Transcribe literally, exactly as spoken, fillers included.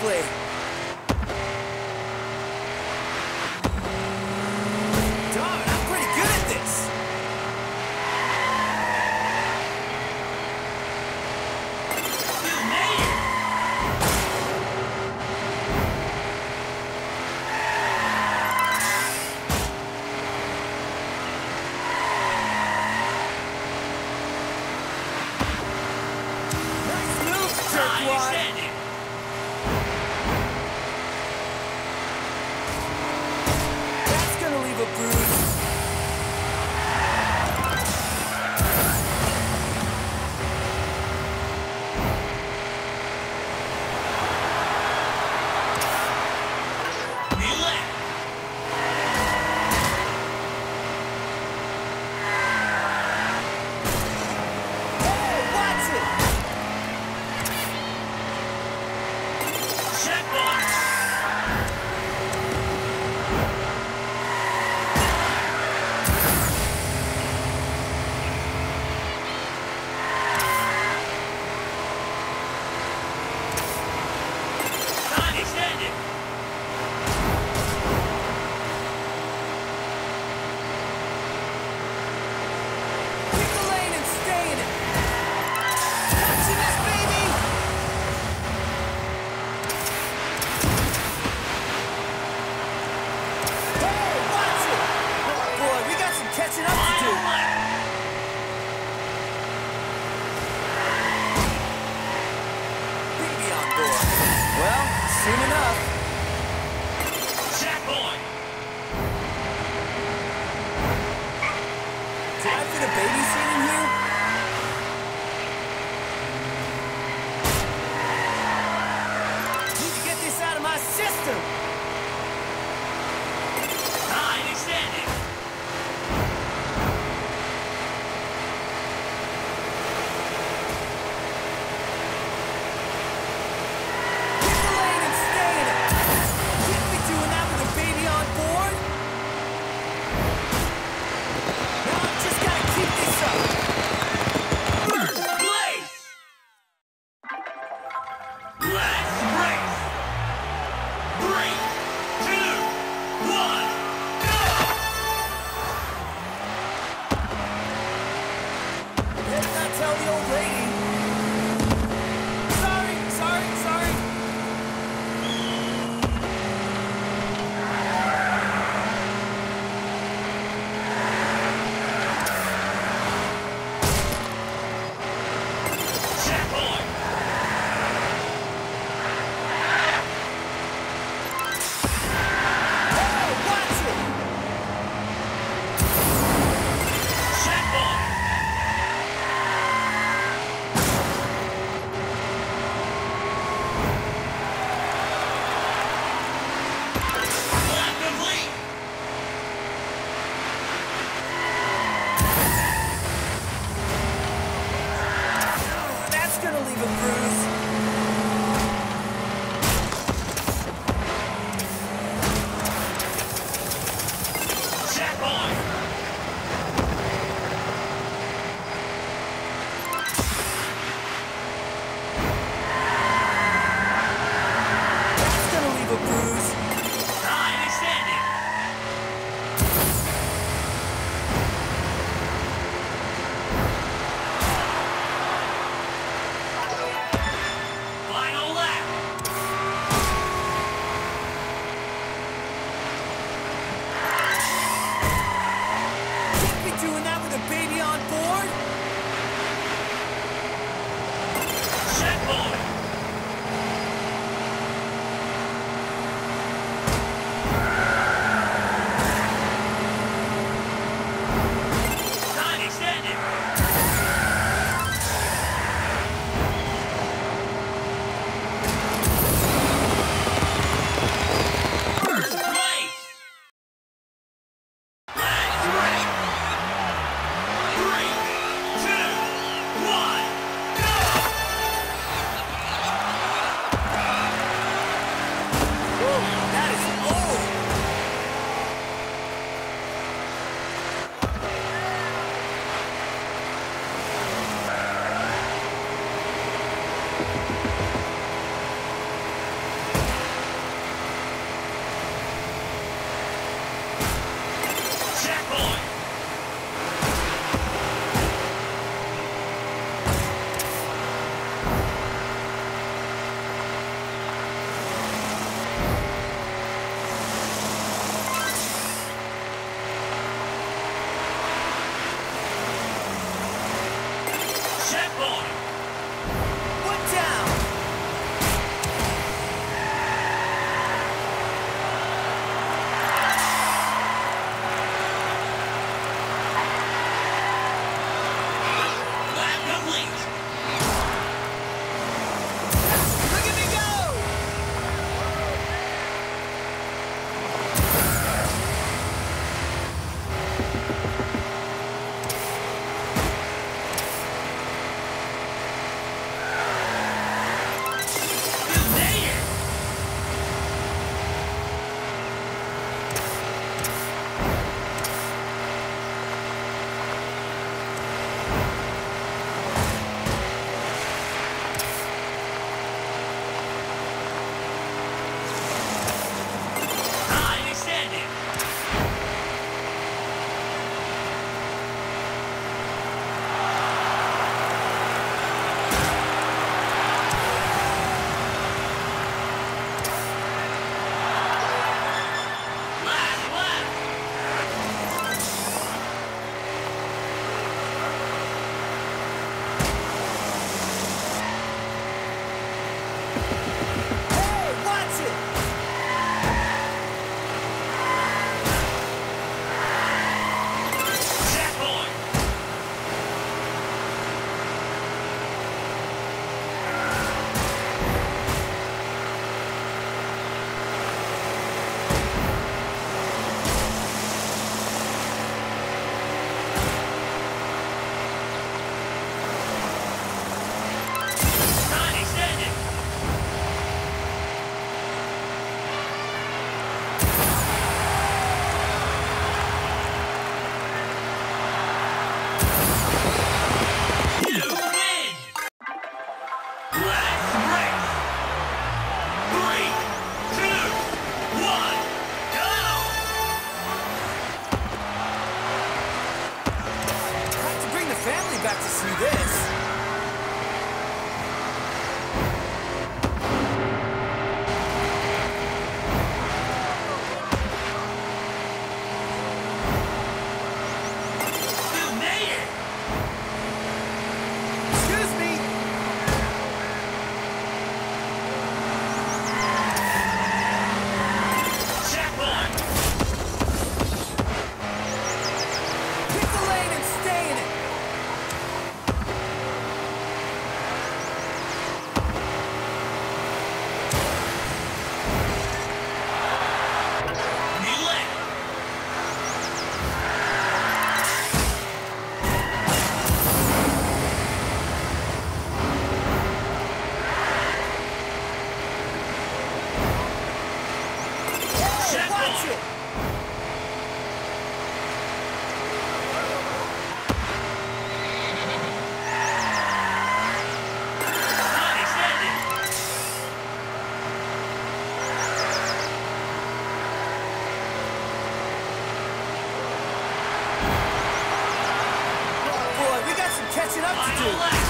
perfectly. Darn, I'm pretty good at this. You made it! Nice move, Line Jerkwad. extended! That's gonna leave a bruise. Relax! Hey, watch it! Checkpoint! Line extended! Pick the lane and stay in it. Catching this, baby! Hey, watch it! Oh boy, we got some catching up to do. Final lap! Baby on board. Well, soon enough. Checkpoint! Did I fit a baby seat in here? Need to get this out of my system. Line extended! Pick the lane and stay in it. point. One down. Lap complete. Look at me go! You made it. Time extended. Last lap. Hey, watch it! Checkpoint. Time extended. You win. Let's race. Three, two, one, go. Have to bring the family back to see this. You made it. Excuse me! Checkpoint. Pick the lane and stay in it! New lap. Hey, Checkpoint. watch it! Time extended. Oh boy, we got some catching up to Final do. lap.